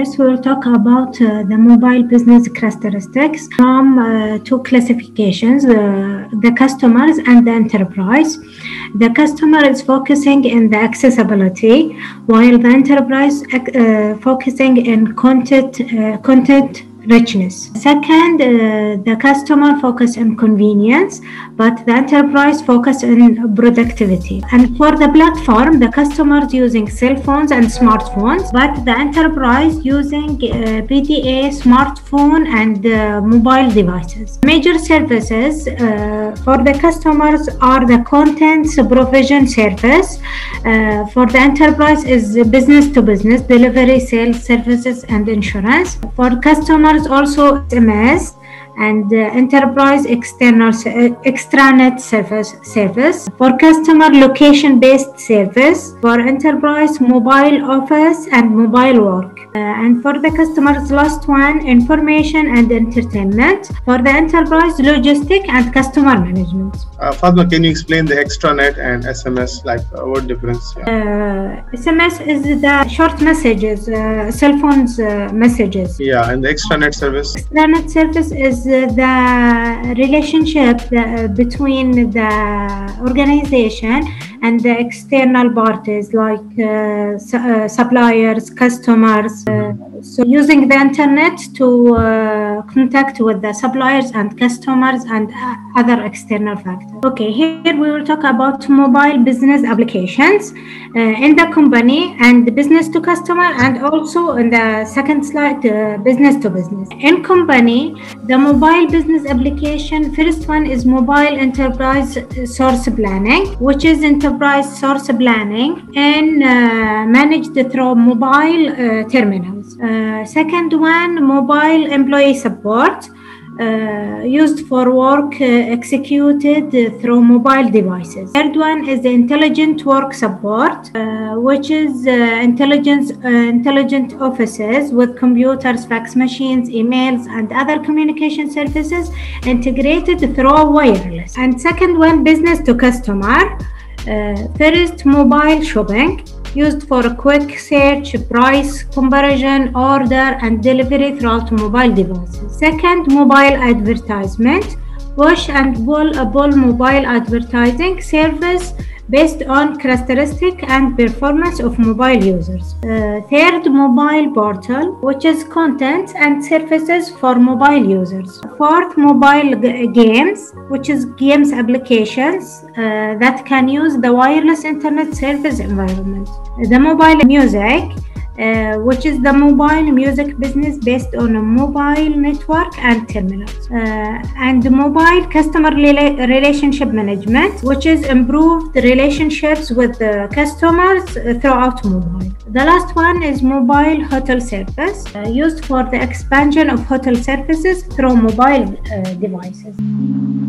first we will talk about the mobile business characteristics from two classifications, the customers and the enterprise. The customer is focusing in the accessibility, while the enterprise focusing in content richness. Second, the customer focus on convenience, but the enterprise focus on productivity. And for the platform, the customers using cell phones and smartphones, but the enterprise using PDA, smartphone and mobile devices. Major services for the customers are the content provision service. For the enterprise is business to business, delivery, sales, services and insurance. For customers also SMS and enterprise extranet service. For customer location-based service. For enterprise mobile office and mobile work. And for the customers, last one, information and entertainment. For the enterprise, logistic and customer management. Fatma, can you explain the extranet and SMS, like what difference? SMS is the short messages, cell phones messages. Yeah, and the extranet service? Extranet service is the relationship between the organization and the external parties like suppliers, customers. So using the internet to contact with the suppliers and customers and other external factors. Okay, here we will talk about mobile business applications in the company and business to customer, and also in the second slide, business to business. In company, the mobile business application, first one is mobile enterprise source planning, which is enterprise source planning and managed through mobile terminals. Second one, mobile employee support, used for work executed through mobile devices. Third one is the intelligent work support, which is intelligent offices with computers, fax machines, emails, and other communication services integrated through wireless. And second one, business to customer. First, mobile shopping, used for a quick search, price comparison, order and delivery throughout mobile devices. Second, mobile advertisement, push and pull mobile advertising service based on characteristic and performance of mobile users. Third, mobile portal, which is content and services for mobile users. Fourth, mobile games, which is games applications that can use the wireless internet service environment. The mobile music, which is the mobile music business based on a mobile network and terminals. And the mobile customer relationship management, which is improved relationships with the customers throughout mobile. The last one is mobile hotel service, used for the expansion of hotel services through mobile devices.